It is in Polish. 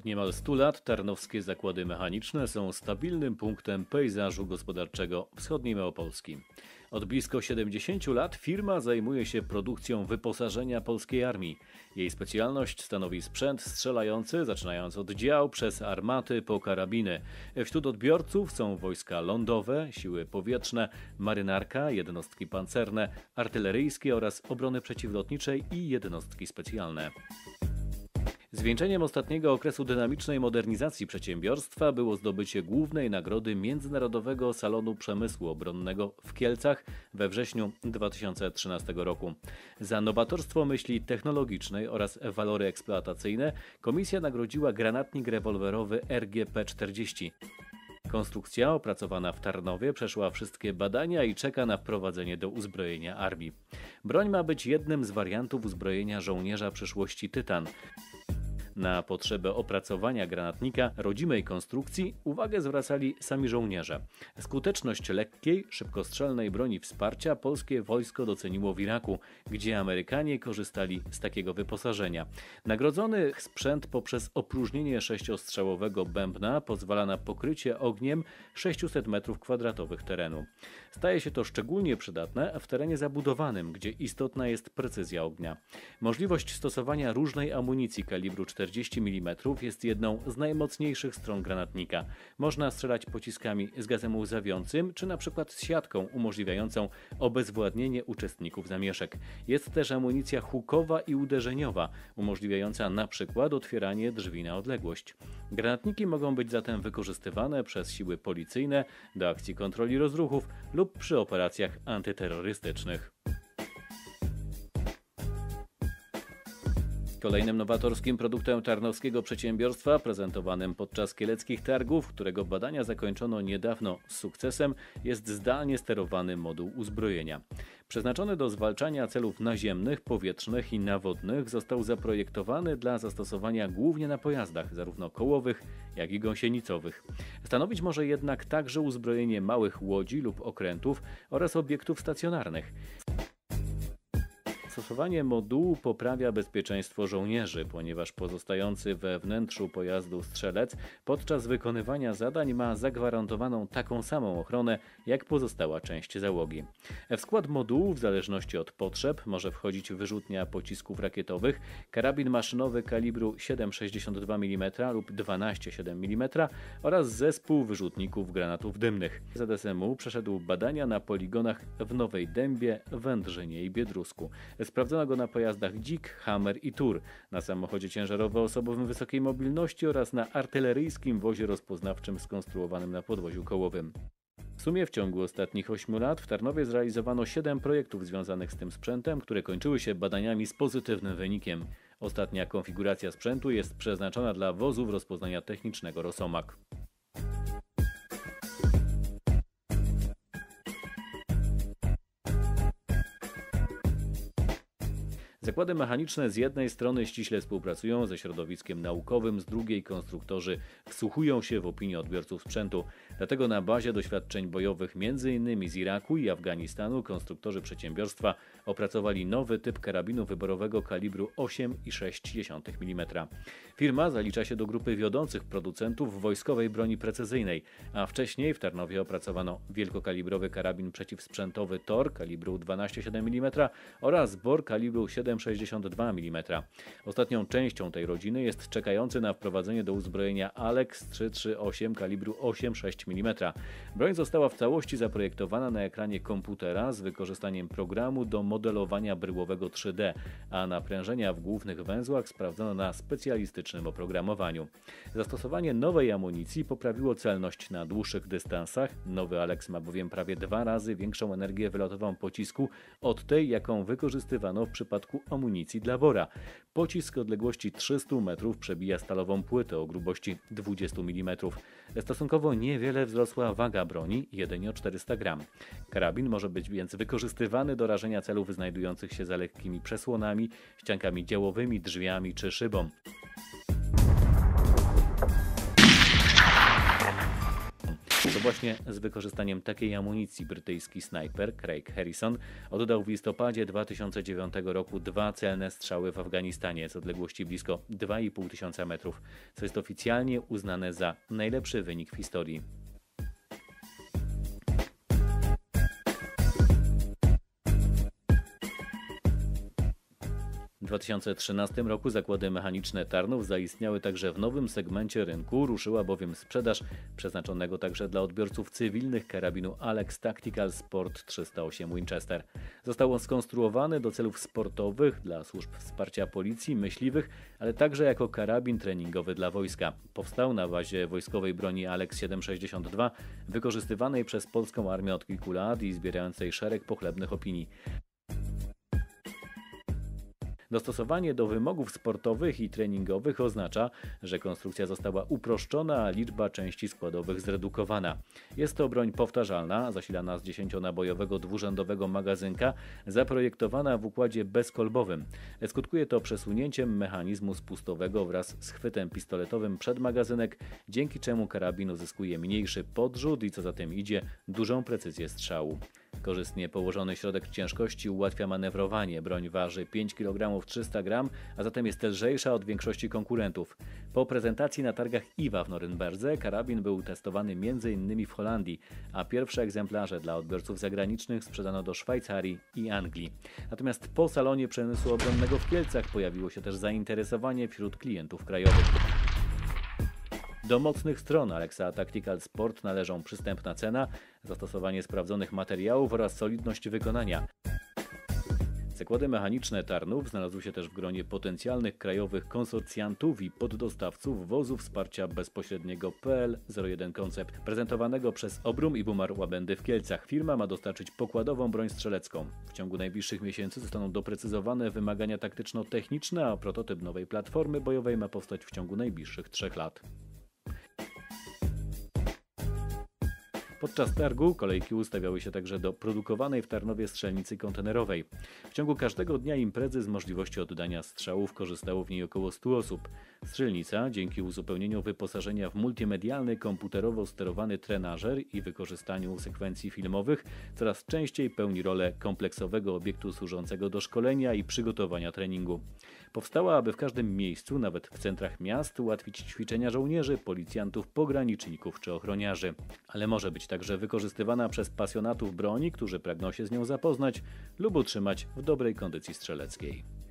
niemal 100 lat Tarnowskie Zakłady Mechaniczne są stabilnym punktem pejzażu gospodarczego wschodniej Małopolski. Od blisko 70 lat firma zajmuje się produkcją wyposażenia polskiej armii. Jej specjalność stanowi sprzęt strzelający, zaczynając od dział, przez armaty po karabiny. Wśród odbiorców są wojska lądowe, siły powietrzne, marynarka, jednostki pancerne, artyleryjskie oraz obrony przeciwlotniczej i jednostki specjalne. Zwieńczeniem ostatniego okresu dynamicznej modernizacji przedsiębiorstwa było zdobycie głównej nagrody Międzynarodowego Salonu Przemysłu Obronnego w Kielcach we wrześniu 2013 roku. Za nowatorstwo myśli technologicznej oraz walory eksploatacyjne komisja nagrodziła granatnik rewolwerowy RGP-40. Konstrukcja opracowana w Tarnowie przeszła wszystkie badania i czeka na wprowadzenie do uzbrojenia armii. Broń ma być jednym z wariantów uzbrojenia żołnierza przyszłości Tytan. Na potrzebę opracowania granatnika rodzimej konstrukcji uwagę zwracali sami żołnierze. Skuteczność lekkiej, szybkostrzelnej broni wsparcia polskie wojsko doceniło w Iraku, gdzie Amerykanie korzystali z takiego wyposażenia. Nagrodzony sprzęt poprzez opróżnienie sześciostrzałowego bębna pozwala na pokrycie ogniem 600 m2 terenu. Staje się to szczególnie przydatne w terenie zabudowanym, gdzie istotna jest precyzja ognia. Możliwość stosowania różnej amunicji kalibru 40 mm jest jedną z najmocniejszych stron granatnika. Można strzelać pociskami z gazem łzawiącym, czy na przykład z siatką umożliwiającą obezwładnienie uczestników zamieszek. Jest też amunicja hukowa i uderzeniowa, umożliwiająca na przykład otwieranie drzwi na odległość. Granatniki mogą być zatem wykorzystywane przez siły policyjne do akcji kontroli rozruchów lub przy operacjach antyterrorystycznych. Kolejnym nowatorskim produktem tarnowskiego przedsiębiorstwa, prezentowanym podczas kieleckich targów, którego badania zakończono niedawno z sukcesem, jest zdalnie sterowany moduł uzbrojenia. Przeznaczony do zwalczania celów naziemnych, powietrznych i nawodnych, został zaprojektowany dla zastosowania głównie na pojazdach, zarówno kołowych, jak i gąsienicowych. Stanowić może jednak także uzbrojenie małych łodzi lub okrętów oraz obiektów stacjonarnych. Stosowanie modułu poprawia bezpieczeństwo żołnierzy, ponieważ pozostający we wnętrzu pojazdu strzelec podczas wykonywania zadań ma zagwarantowaną taką samą ochronę jak pozostała część załogi. W skład modułu, w zależności od potrzeb, może wchodzić wyrzutnia pocisków rakietowych, karabin maszynowy kalibru 7,62 mm lub 12,7 mm oraz zespół wyrzutników granatów dymnych. ZSMU przeszedł badania na poligonach w Nowej Dębie, Wędrzynie i Biedrusku. Sprawdzono go na pojazdach Dzik, Hammer i Tur, na samochodzie ciężarowo-osobowym wysokiej mobilności oraz na artyleryjskim wozie rozpoznawczym skonstruowanym na podwoziu kołowym. W sumie w ciągu ostatnich 8 lat w Tarnowie zrealizowano 7 projektów związanych z tym sprzętem, które kończyły się badaniami z pozytywnym wynikiem. Ostatnia konfiguracja sprzętu jest przeznaczona dla wozów rozpoznania technicznego Rosomak. Zakłady mechaniczne z jednej strony ściśle współpracują ze środowiskiem naukowym, z drugiej konstruktorzy wsłuchują się w opinię odbiorców sprzętu. Dlatego na bazie doświadczeń bojowych m.in. z Iraku i Afganistanu konstruktorzy przedsiębiorstwa opracowali nowy typ karabinu wyborowego kalibru 8,6 mm. Firma zalicza się do grupy wiodących producentów wojskowej broni precyzyjnej, a wcześniej w Tarnowie opracowano wielkokalibrowy karabin przeciwsprzętowy TOR kalibru 12,7 mm oraz BOR kalibru 7,62 mm. Ostatnią częścią tej rodziny jest czekający na wprowadzenie do uzbrojenia Alex 338 kalibru 8,6 mm. Broń została w całości zaprojektowana na ekranie komputera z wykorzystaniem programu do modelowania bryłowego 3D, a naprężenia w głównych węzłach sprawdzono na specjalistycznym oprogramowaniu. Zastosowanie nowej amunicji poprawiło celność na dłuższych dystansach. Nowy Alex ma bowiem prawie 2 razy większą energię wylotową pocisku od tej, jaką wykorzystywano w przypadku amunicji dla wora. Pocisk z odległości 300 metrów przebija stalową płytę o grubości 20 mm. Stosunkowo niewiele wzrosła waga broni, jedynie o 400 gram. Karabin może być więc wykorzystywany do rażenia celów znajdujących się za lekkimi przesłonami, ściankami działowymi, drzwiami czy szybą. To właśnie z wykorzystaniem takiej amunicji brytyjski snajper Craig Harrison oddał w listopadzie 2009 roku 2 celne strzały w Afganistanie z odległości blisko 2,5 tysiąca metrów, co jest oficjalnie uznane za najlepszy wynik w historii. W 2013 roku zakłady mechaniczne Tarnów zaistniały także w nowym segmencie rynku, ruszyła bowiem sprzedaż przeznaczonego także dla odbiorców cywilnych karabinu Alex Tactical Sport 308 Winchester. Został on skonstruowany do celów sportowych, dla służb wsparcia policji, myśliwych, ale także jako karabin treningowy dla wojska. Powstał na bazie wojskowej broni Alex 7,62, wykorzystywanej przez polską armię od kilku lat i zbierającej szereg pochlebnych opinii. Dostosowanie do wymogów sportowych i treningowych oznacza, że konstrukcja została uproszczona, a liczba części składowych zredukowana. Jest to broń powtarzalna, zasilana z 10-nabojowego dwurzędowego magazynka, zaprojektowana w układzie bezkolbowym. Skutkuje to przesunięciem mechanizmu spustowego wraz z chwytem pistoletowym przed magazynek, dzięki czemu karabin uzyskuje mniejszy podrzut i co za tym idzie, dużą precyzję strzału. Korzystnie położony środek ciężkości ułatwia manewrowanie. Broń waży 5 kg 300 g, a zatem jest lżejsza od większości konkurentów. Po prezentacji na targach IWA w Norymberdze karabin był testowany m.in. w Holandii, a pierwsze egzemplarze dla odbiorców zagranicznych sprzedano do Szwajcarii i Anglii. Natomiast po salonie przemysłu obronnego w Kielcach pojawiło się też zainteresowanie wśród klientów krajowych. Do mocnych stron Alexa Tactical Sport należą przystępna cena, zastosowanie sprawdzonych materiałów oraz solidność wykonania. Zakłady mechaniczne Tarnów znalazły się też w gronie potencjalnych krajowych konsorcjantów i poddostawców wozu wsparcia bezpośredniego PL-01 Concept, prezentowanego przez Obrum i Bumar Łabędy w Kielcach. Firma ma dostarczyć pokładową broń strzelecką. W ciągu najbliższych miesięcy zostaną doprecyzowane wymagania taktyczno-techniczne, a prototyp nowej platformy bojowej ma powstać w ciągu najbliższych 3 lat. Podczas targu kolejki ustawiały się także do produkowanej w Tarnowie strzelnicy kontenerowej. W ciągu każdego dnia imprezy z możliwości oddania strzałów korzystało w niej około 100 osób. Strzelnica, dzięki uzupełnieniu wyposażenia w multimedialny, komputerowo sterowany trenażer i wykorzystaniu sekwencji filmowych, coraz częściej pełni rolę kompleksowego obiektu służącego do szkolenia i przygotowania treningu. Powstała, aby w każdym miejscu, nawet w centrach miast, ułatwić ćwiczenia żołnierzy, policjantów, pograniczników czy ochroniarzy. Ale może być także wykorzystywana przez pasjonatów broni, którzy pragną się z nią zapoznać lub utrzymać w dobrej kondycji strzeleckiej.